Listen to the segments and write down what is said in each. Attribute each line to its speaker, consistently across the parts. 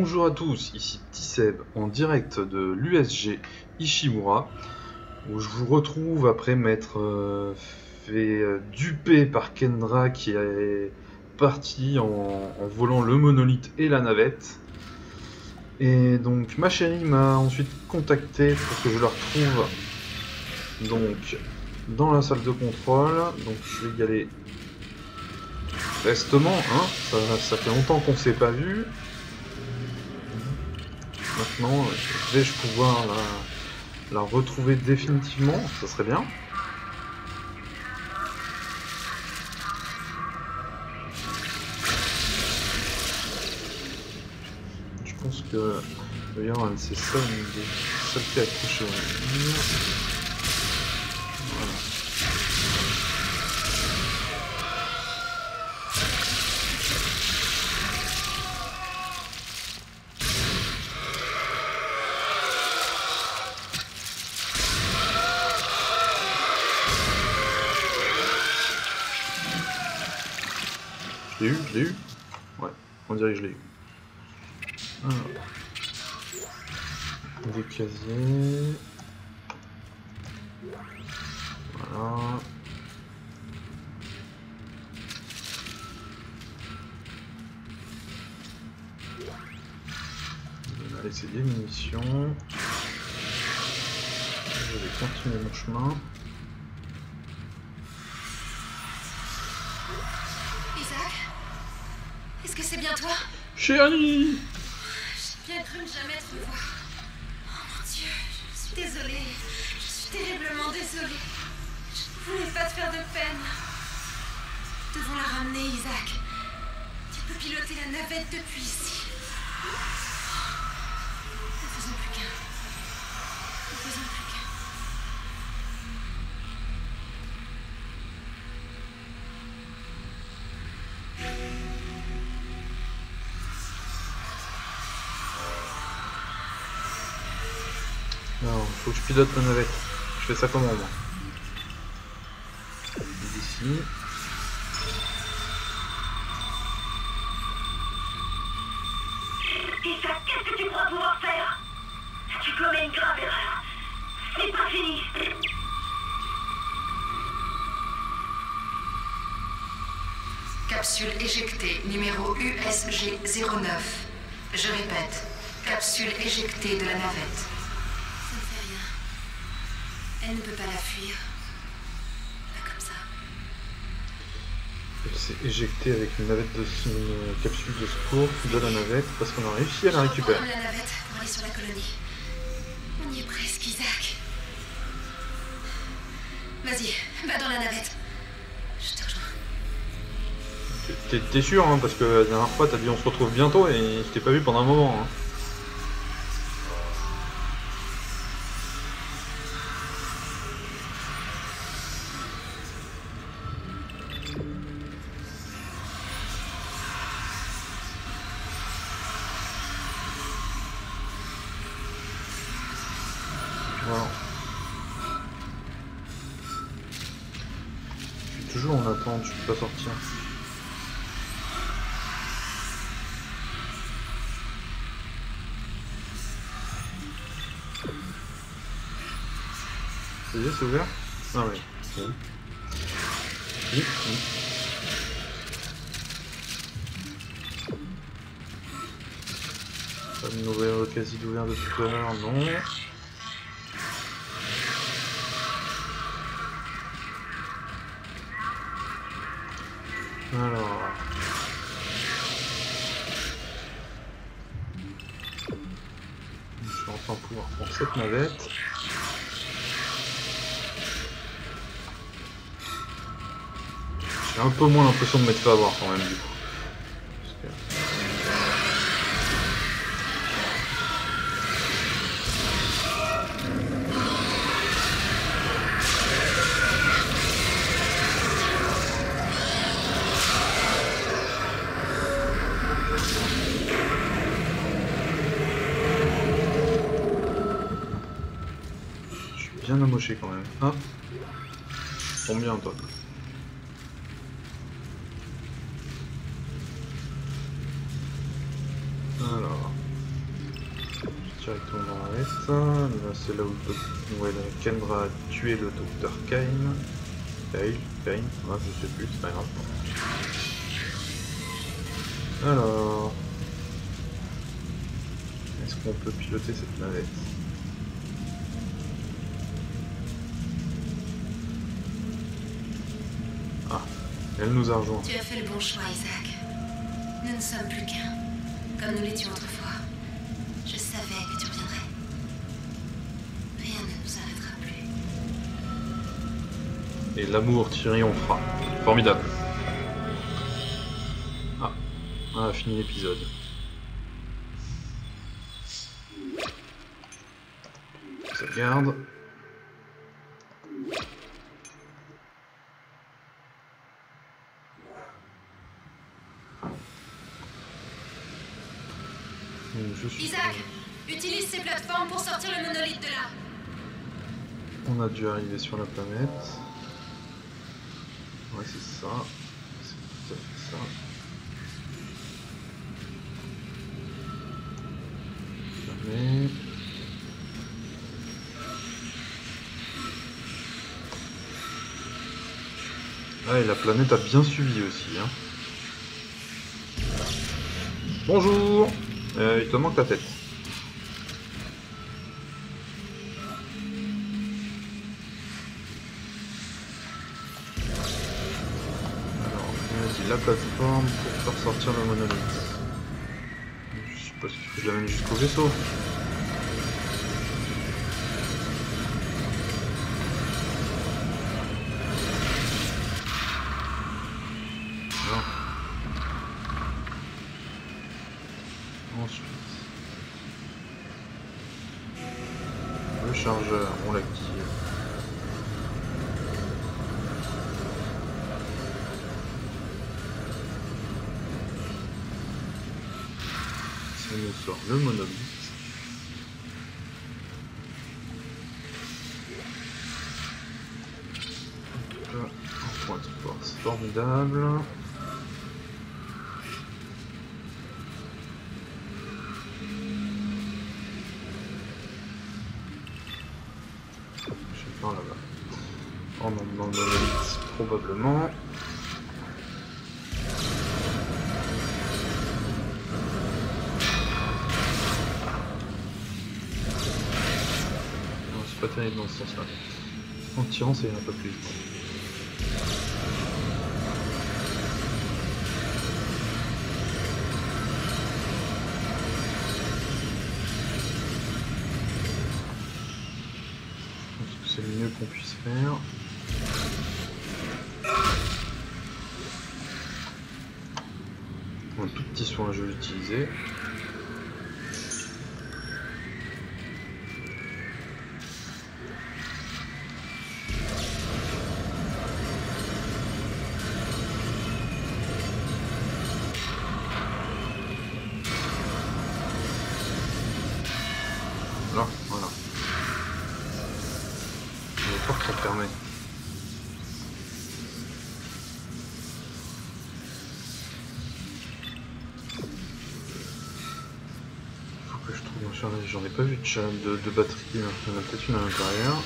Speaker 1: Bonjour à tous, ici Petit Seb en direct de l'USG Ishimura où je vous retrouve après m'être fait duper par Kendra qui est parti en volant le monolithe et la navette. Et donc ma chérie m'a ensuite contacté pour que je la retrouve donc dans la salle de contrôle. Donc je vais y aller prestement, hein, ça fait longtemps qu'on s'est pas vu. Maintenant, vais-je pouvoir la retrouver définitivement? Ça serait bien. Je pense que d'ailleurs, c'est ça une des saletés accrochées au mur. Voilà. Je l'ai eu? Ouais, on dirait que je l'ai eu. Alors. Des casiers. Voilà. On va laisser des munitions. Je vais continuer mon chemin.
Speaker 2: Est-ce que c'est bien toi?
Speaker 1: Chérie!
Speaker 2: J'ai bien cru ne jamais te revoir. Oh mon Dieu, je suis désolée. Je suis terriblement désolée. Je ne voulais pas te faire de peine. Nous devons la ramener, Isaac. Tu peux piloter la navette depuis ici. Ne faisons plus qu'un. Ne faisons plus qu'un.
Speaker 1: Non, faut que je pilote la navette. Je fais ça comment, moi? D'ici.
Speaker 3: Isaac, qu'est-ce que tu crois pouvoir faire? Tu commets une grave erreur. C'est pas fini.
Speaker 2: Capsule éjectée, numéro USG-09. Je répète, capsule éjectée de la navette. Ça ne fait rien. Elle ne peut pas la fuir. Pas comme ça.
Speaker 1: Elle s'est éjectée avec une capsule de secours de la navette parce qu'on a réussi à la récupérer.
Speaker 2: On prend la navette pour aller sur la colonie. On y est presque, Isaac. Vas-y, va dans la navette. Je te rejoins.
Speaker 1: T'es sûr, hein, parce que la dernière fois t'as dit on se retrouve bientôt et je t'ai pas vu pendant un moment. Hein. Voilà. Je suis toujours en attente, je peux pas sortir. Ça y est, c'est ouvert? Ah oui. Oui. Oui. Oui. Pas de nouvelle quasi d'ouvert de tout à l'heure, non. Alors... Je vais enfin pouvoir prendre cette navette. J'ai un peu moins l'impression de m'être fait avoir quand même du coup. Je suis bien amoché quand même. Ah, tombe bien toi. Alors, directement dans l'arête. Là, c'est là où Kendra a tué le docteur Kane. Kane, ah, je sais plus, c'est pas grave. Alors, est-ce qu'on peut piloter cette navette? Ah, elle nous a rejoint.
Speaker 2: Tu as fait le bon choix, Isaac. Nous ne sommes plus qu'un, comme nous l'étions autrefois. Je savais que tu reviendrais. Rien ne nous arrêtera plus.
Speaker 1: Et l'amour triomphera. Formidable. Ah, on a fini l'épisode. Ça garde.
Speaker 2: Isaac, utilise ces plateformes pour sortir le monolithe de là.
Speaker 1: On a dû arriver sur la planète. Ouais, c'est ça. C'est tout à fait ça. Fermé. Ah, et la planète a bien suivi aussi, hein. Bonjour. Il te manque la tête. Alors, vas-y, la plateforme pour faire sortir le monolithe. Je suppose qu'il faut que je l'amène jusqu'au vaisseau. Ensuite, le chargeur, on l'active. Ça nous sort le monolithe. Là, un point de force formidable. Là-bas. En emmenant le monolithe, probablement. C'est pas terrible dans ce sens-là. En tirant, ça ira un peu plus vite. C'est le mieux qu'on puisse faire. Un tout petit soin, je vais l'utiliser. Là, voilà. Les portes sont fermées. Faut que je trouve un chargeur. J'en ai pas vu de batterie. Il y en a peut-être une à l'intérieur.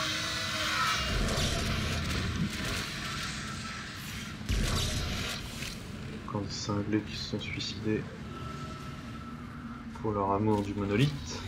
Speaker 1: Encore des cinglés qui se sont suicidés pour leur amour du monolithe.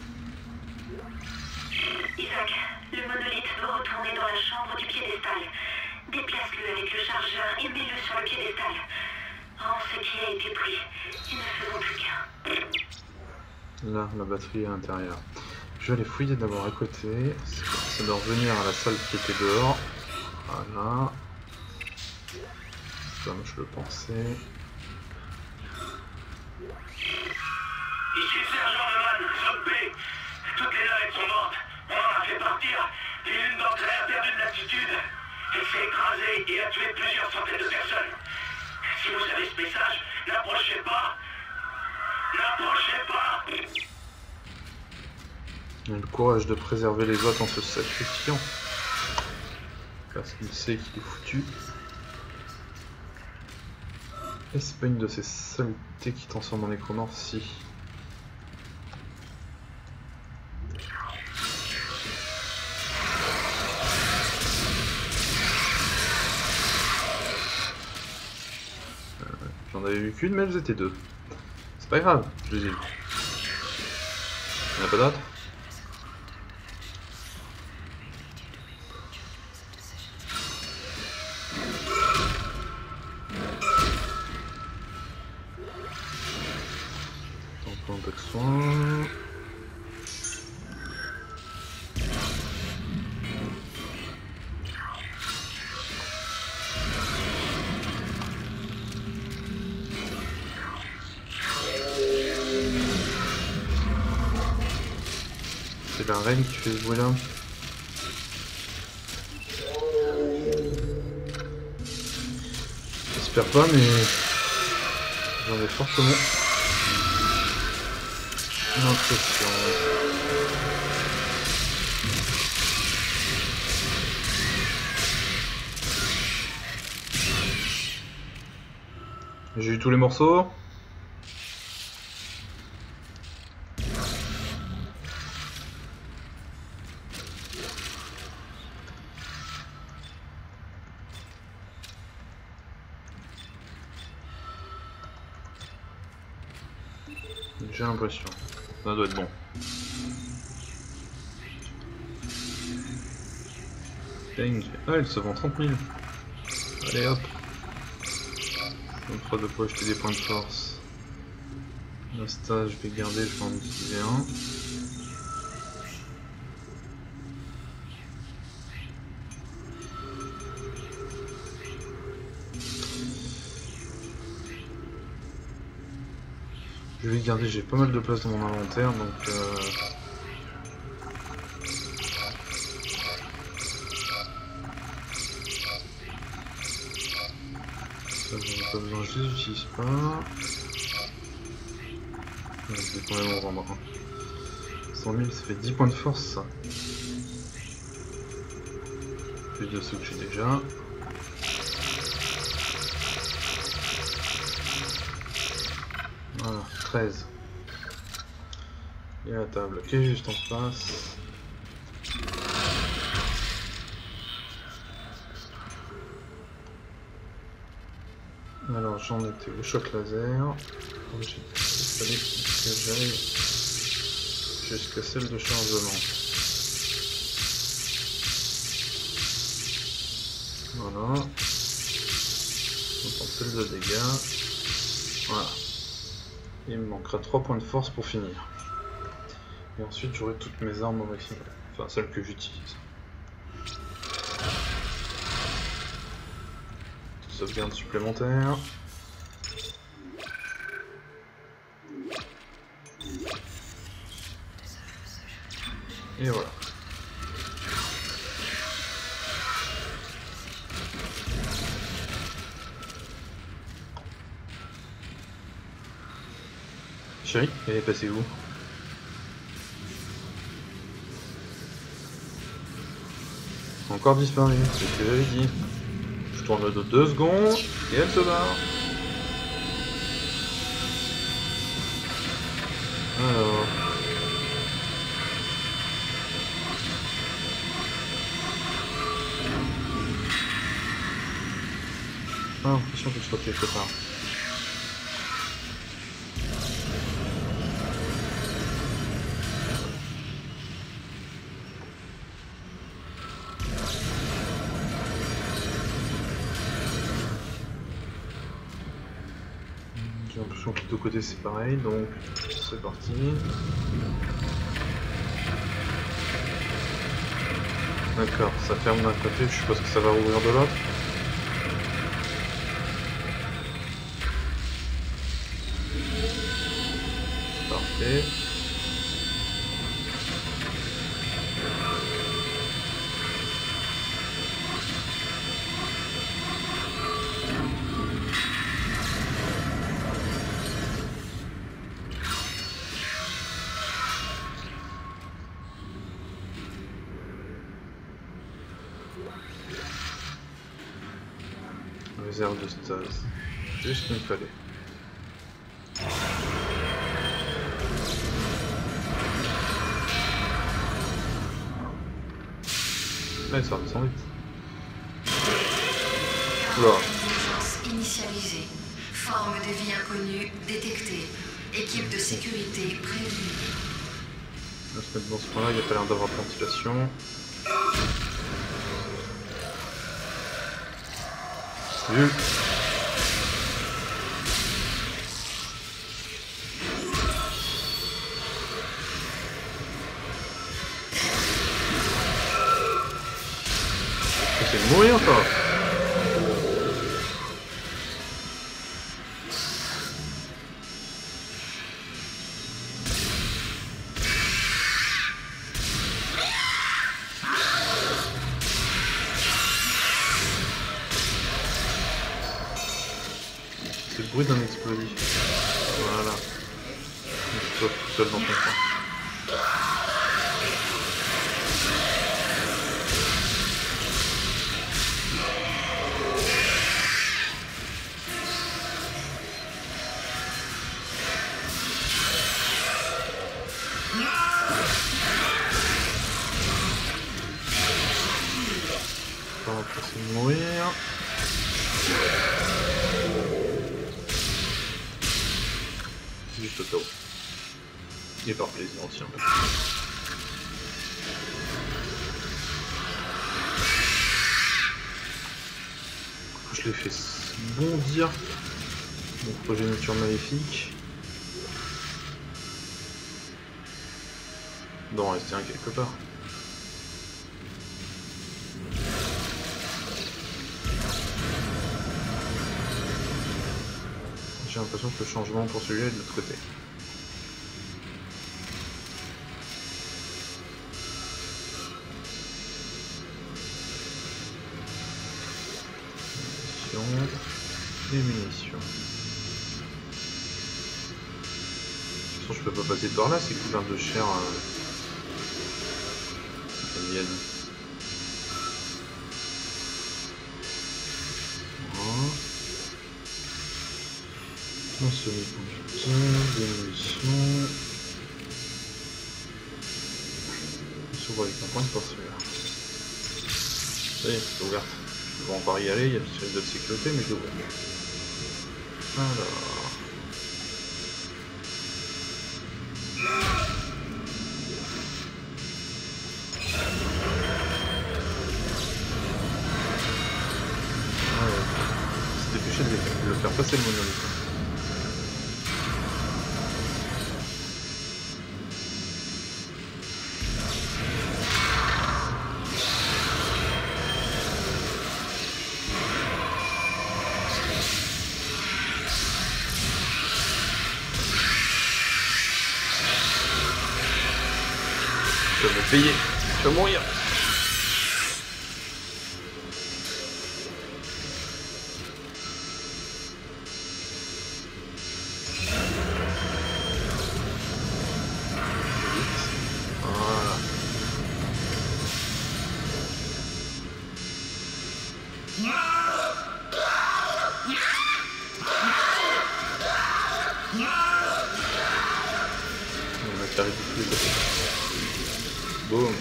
Speaker 3: Isaac, le monolithe doit retourner dans la chambre du piédestal. Déplace-le avec le chargeur et mets-le sur le piédestal. Rends ce qui a été pris et ne faisons plus qu'un.
Speaker 1: Là, la batterie est à l'intérieur. Je vais aller fouiller d'abord à côté. C'est de revenir à la salle qui était dehors. Voilà. Comme je le pensais.
Speaker 3: Ici Sergent Neumann, zone B. Toutes les navettes sont mortes. On en a fait partir. Et l'une d'entre elles a perdu de l'altitude. Elle s'est écrasée et a tué plusieurs centaines de personnes. Si vous avez ce message, n'approchez pas. N'approchez pas.
Speaker 1: Il a le courage de préserver les autres en se sacrifiant. Parce qu'il sait qu'il est foutu. Et c'est pas une de ces saletés qui transforment en nécromorphe, si. J'en avais vu qu'une, mais elles étaient deux. C'est pas grave, je les ai vues. Y'en a pas d'autres? Un peu de soin. C'est la reine qui fait ce bruit là. J'espère pas, mais j'en ai fortement l'impression. J'ai eu tous les morceaux. J'ai l'impression. Ça doit être bon. Dang. Ah, elle se vend 30 000. Allez hop. On fera de quoi acheter des points de force. L'insta, je vais garder, je vais en utiliser un. Je vais garder, j'ai pas mal de place dans mon inventaire, donc ça, j'en ai pas besoin, je les utilise pas. Je vais quand même en vendre un. 100 000, ça fait 10 points de force, ça. Plus de ceux que j'ai déjà. Voilà, 13. Et la table qui est juste en face. Alors j'en étais au choc laser. Il fallait que j'aille jusqu'à celle de chargement. Voilà. On prend celle de dégâts. Voilà. Il me manquera 3 points de force pour finir. Et ensuite j'aurai toutes mes armes au maximum. Enfin celles que j'utilise. Sauvegarde supplémentaire. Et voilà. Chérie, elle est passée où? Encore disparu, c'est ce que j'avais dit. Je tourne de 2 secondes et elle se barre. Alors. Ah, l'impression que je sois quelque part. J'ai l'impression que de côté c'est pareil, donc c'est parti. D'accord, ça ferme d'un côté, je suppose que ça va rouvrir de l'autre. Parfait. Réserve de stase. Juste ce qu'il fallait. Là, ça redescend vite. Oula.
Speaker 2: Initialisée. Forme de vie inconnue détectée. Équipe de sécurité prévenue.
Speaker 1: On va se mettre dans ce point-là, il n'y a pas l'air d'avoir de ventilation. Vu. C'est de mourir toi. C'est le bruit d'un explosif. Voilà. Tu sautes tout seul dans ton coin. On va passer de mourir. Juste au cas où. Et par plaisir aussi un peu. Je l'ai fait bondir. Mon progéniture maléfique. Il doit en rester un quelque part. J'ai l'impression que le changement pour celui-là est de l'autre côté. Munitions et munitions. De toute façon, je peux pas passer par là, c'est couvert de chair alien. Un semi-conducteur, des munitions. On s'ouvre avec un point de celui-là. Ça y est, c'est ouvert. Je vais encore y aller, il y a une série de sécurité, mais je l'ouvre. Alors. C'est dépêché de le faire passer le monolithe. Je vais me payer, je vais mourir. Voilà. On va faire tous les côtés. Boum.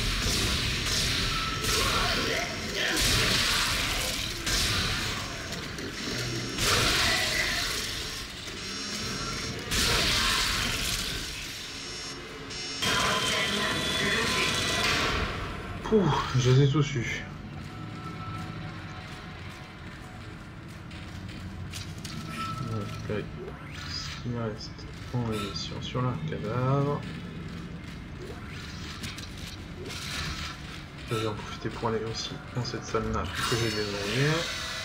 Speaker 1: Pouh, je les ai tous eus. On va récupérer ce qui me reste en munitions sur leur cadavre. Je vais en profiter pour aller aussi dans cette salle-là que j'ai déverrouillée.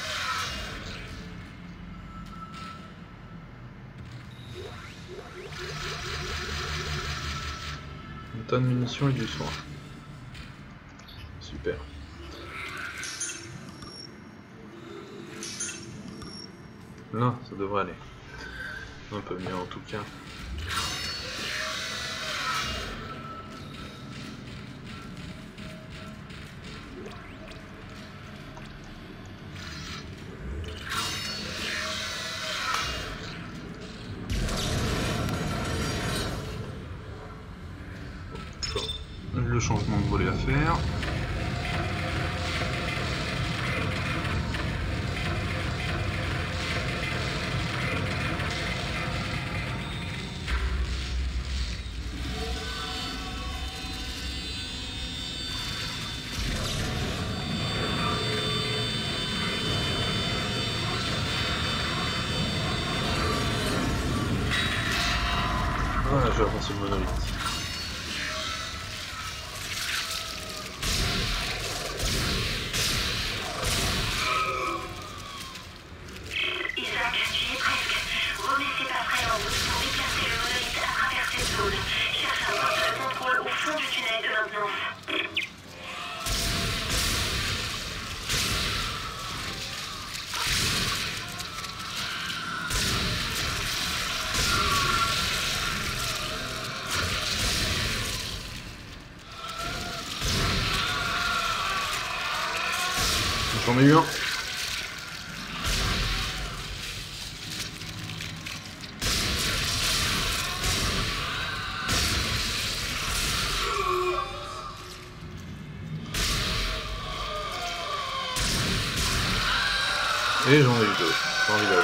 Speaker 1: Une tonne de munitions et du soin. Super. Là, ça devrait aller. Un peu mieux en tout cas. Le changement de volet à faire. Voilà, j'ai avancé le monolithe.
Speaker 2: Isaac, tu y es presque. Remets ces passerelles en route pour déplacer le monolithe à travers cette zone. Cherche un poste de contrôle au fond du tunnel de maintenance.
Speaker 1: J'en ai eu un. Et j'en ai eu deux. Formidable.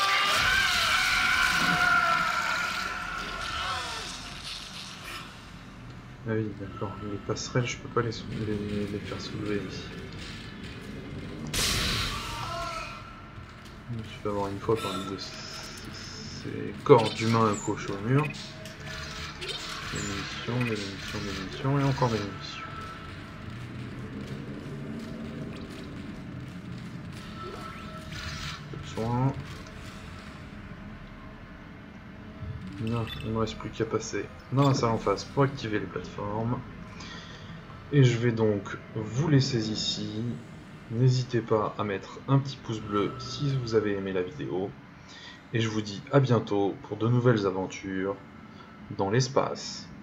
Speaker 1: Ah oui, d'accord. Les passerelles, je peux pas les faire soulever ici. Je vais avoir une fois par même de ces corps d'humains accrochés au mur. Des munitions, et encore des munitions. Soin. Non, il ne me reste plus qu'à passer dans la salle en face pour activer les plateformes. Et je vais donc vous laisser ici. N'hésitez pas à mettre un petit pouce bleu si vous avez aimé la vidéo. Et je vous dis à bientôt pour de nouvelles aventures dans l'espace.